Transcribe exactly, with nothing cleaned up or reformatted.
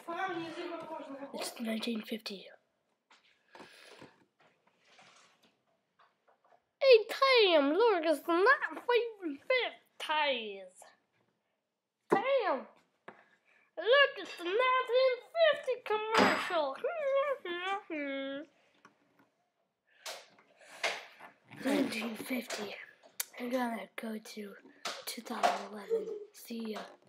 It's nineteen fifty. Hey, damn, look, it's the nineteen fifties. Damn. Look, it's the nineteen fifty commercial. nineteen fifty. I'm gonna go to two thousand eleven. See ya.